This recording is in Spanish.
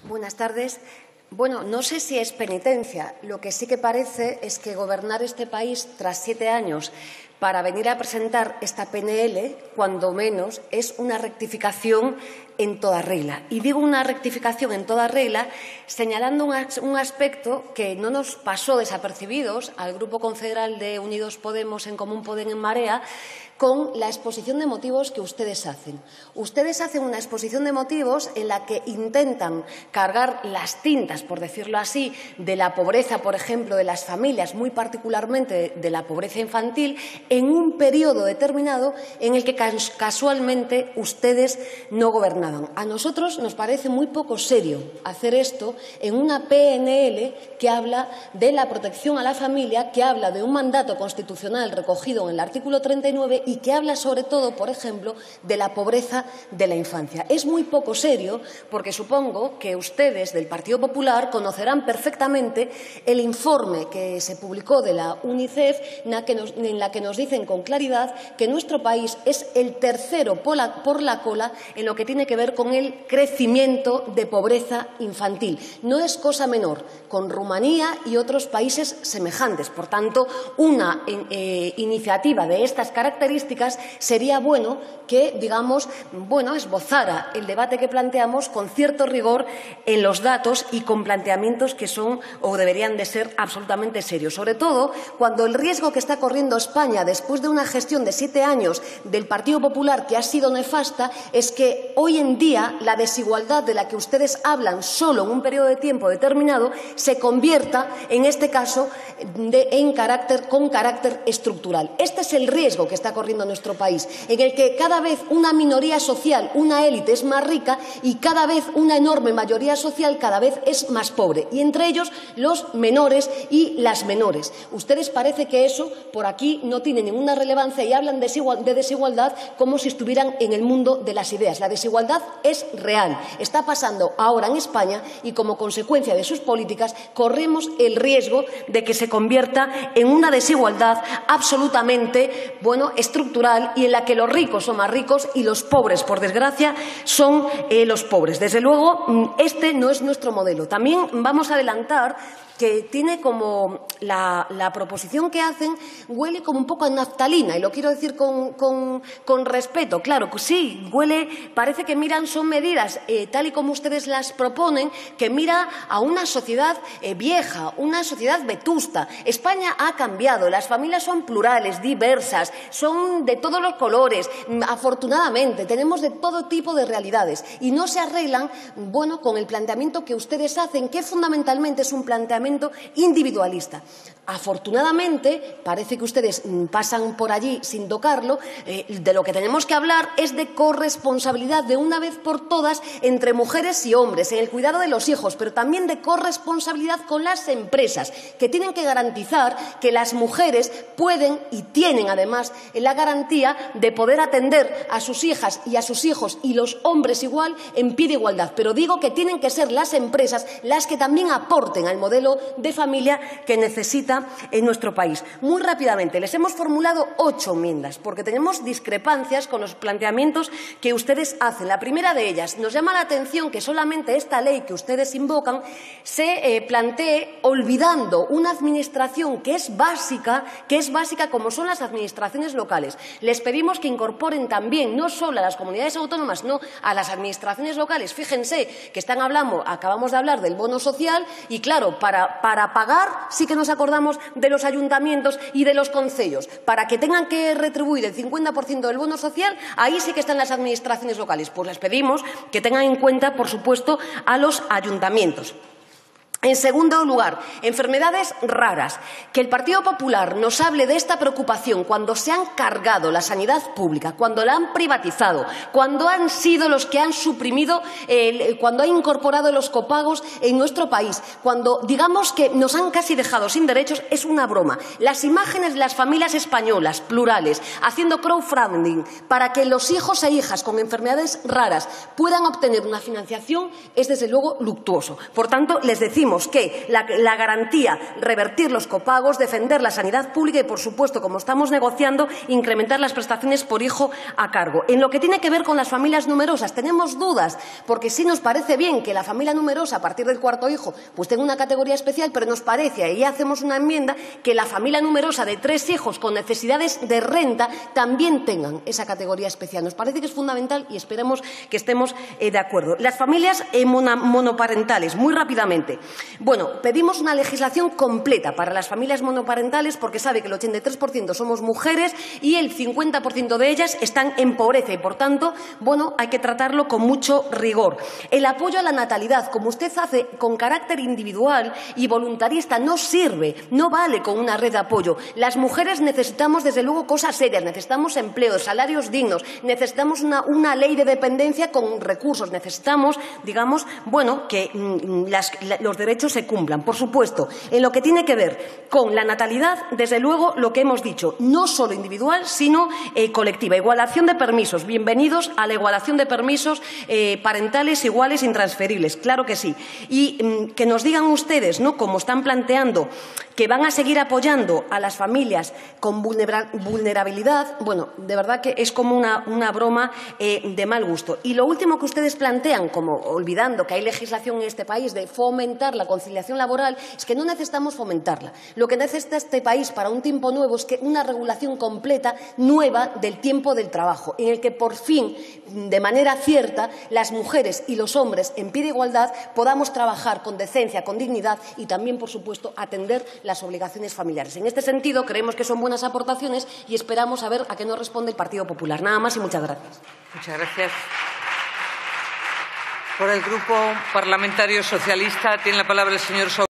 Buenas tardes. Bueno, no sé si es penitencia. Lo que sí que parece es que gobernar este país tras 7 años para venir a presentar esta PNL, cuando menos, es una rectificación en toda regla. Y digo una rectificación en toda regla señalando un aspecto que no nos pasó desapercibidos al Grupo Confederal de Unidos Podemos, En Común Podem, En Marea, con la exposición de motivos que ustedes hacen. Ustedes hacen una exposición de motivos en la que intentan cargar las tintas, por decirlo así, de la pobreza, por ejemplo, de las familias, muy particularmente de la pobreza infantil, en un periodo determinado en el que casualmente ustedes no gobernaban. A nosotros nos parece muy poco serio hacer esto en una PNL que habla de la protección a la familia, que habla de un mandato constitucional recogido en el artículo 39 y que habla sobre todo, por ejemplo, de la pobreza de la infancia. Es muy poco serio porque supongo que ustedes del Partido Popular conocerán perfectamente el informe que se publicó de la UNICEF en la que nos dicen con claridad que nuestro país es el tercero por la cola en lo que tiene que ver con el crecimiento de pobreza infantil. No es cosa menor, con Rumanía y otros países semejantes. Por tanto, una iniciativa de estas características sería bueno que, digamos, esbozara el debate que planteamos con cierto rigor en los datos y con planteamientos que son o deberían de ser absolutamente serios. Sobre todo cuando el riesgo que está corriendo España después de una gestión de 7 años del Partido Popular que ha sido nefasta es que hoy en día la desigualdad de la que ustedes hablan solo en un periodo de tiempo determinado se convierta, en este caso, con carácter estructural. Este es el riesgo que está corriendo nuestro país, en el que cada vez una minoría social, una élite es más rica y cada vez una enorme mayoría social cada vez es más pobre, y entre ellos los menores y las menores. Ustedes parece que eso por aquí no tiene ninguna relevancia y hablan de desigualdad como si estuvieran en el mundo de las ideas. La desigualdad es real, está pasando ahora en España y como consecuencia de sus políticas corremos el riesgo de que se convierta en una desigualdad absolutamente, estructural y en la que los ricos son más ricos y los pobres, por desgracia, son los pobres. Desde luego, este no es nuestro modelo. También vamos a adelantar que tiene como la proposición que hacen huele como un poco a naftalina, y lo quiero decir con respeto. Claro, sí, huele, parece que son medidas, tal y como ustedes las proponen, que mira a una sociedad vieja, una sociedad vetusta. España ha cambiado, las familias son plurales, diversas, son de todos los colores, afortunadamente, tenemos de todo tipo de realidades y no se arreglan, con el planteamiento que ustedes hacen, que fundamentalmente es un planteamiento individualista. Afortunadamente, parece que ustedes pasan por allí sin tocarlo, de lo que tenemos que hablar es de corresponsabilidad de una vez por todas entre mujeres y hombres, en el cuidado de los hijos, pero también de corresponsabilidad con las empresas, que tienen que garantizar que las mujeres pueden y tienen además la garantía de poder atender a sus hijas y a sus hijos, y los hombres igual en pie de igualdad. Pero digo que tienen que ser las empresas las que también aporten al modelo de familia que necesita en nuestro país. Muy rápidamente, les hemos formulado 8 enmiendas porque tenemos discrepancias con los planteamientos que ustedes hacen. La primera de ellas, nos llama la atención que solamente esta ley que ustedes invocan se plantee olvidando una administración que es básica como son las administraciones locales. Les pedimos que incorporen también no solo a las comunidades autónomas, no a las administraciones locales. Fíjense que acabamos de hablar del bono social y, claro, para pagar sí que nos acordamos de los ayuntamientos y de los concellos. Para que tengan que retribuir el 50% del bono social, ahí sí que están las administraciones locales. Pues les pedimos que tengan en cuenta, por supuesto, a los ayuntamientos. En segundo lugar, enfermedades raras. Que el Partido Popular nos hable de esta preocupación cuando se han cargado la sanidad pública, cuando la han privatizado, cuando han sido los que han suprimido, cuando han incorporado los copagos en nuestro país, cuando digamos que nos han casi dejado sin derechos, es una broma. Las imágenes de las familias españolas plurales haciendo crowdfunding para que los hijos e hijas con enfermedades raras puedan obtener una financiación es desde luego luctuoso. Por tanto, les decimos decimos que la garantía, revertir los copagos, defender la sanidad pública y, por supuesto, como estamos negociando, incrementar las prestaciones por hijo a cargo. En lo que tiene que ver con las familias numerosas, tenemos dudas, porque sí nos parece bien que la familia numerosa, a partir del cuarto hijo, pues tenga una categoría especial, pero nos parece, y hacemos una enmienda, que la familia numerosa de 3 hijos con necesidades de renta también tengan esa categoría especial. Nos parece que es fundamental y esperemos que estemos de acuerdo. Las familias monoparentales, muy rápidamente. Bueno, pedimos una legislación completa para las familias monoparentales porque sabe que el 83% somos mujeres y el 50% de ellas están en pobreza y, por tanto, bueno, hay que tratarlo con mucho rigor. El apoyo a la natalidad, como usted hace con carácter individual y voluntarista, no sirve, no vale con una red de apoyo. Las mujeres necesitamos, desde luego, cosas serias, necesitamos empleo, salarios dignos, necesitamos una ley de dependencia con recursos, necesitamos, digamos, bueno, que los derechos se cumplan. Por supuesto, en lo que tiene que ver con la natalidad, desde luego, lo que hemos dicho, no solo individual, sino colectiva. Igualación de permisos. Bienvenidos a la igualación de permisos parentales iguales e intransferibles. Claro que sí. Y que nos digan ustedes, ¿no?, como están planteando, que van a seguir apoyando a las familias con vulnerabilidad, bueno, de verdad que es como una broma de mal gusto. Y lo último que ustedes plantean, como olvidando que hay legislación en este país de fomentar la conciliación laboral, es que no necesitamos fomentarla. Lo que necesita este país para un tiempo nuevo es que una regulación completa, nueva, del tiempo del trabajo, en el que por fin, de manera cierta, las mujeres y los hombres en pie de igualdad podamos trabajar con decencia, con dignidad y también, por supuesto, atender las obligaciones familiares. En este sentido, creemos que son buenas aportaciones y esperamos a ver a qué nos responde el Partido Popular. Nada más y muchas gracias. Muchas gracias. Por el Grupo Parlamentario Socialista tiene la palabra el señor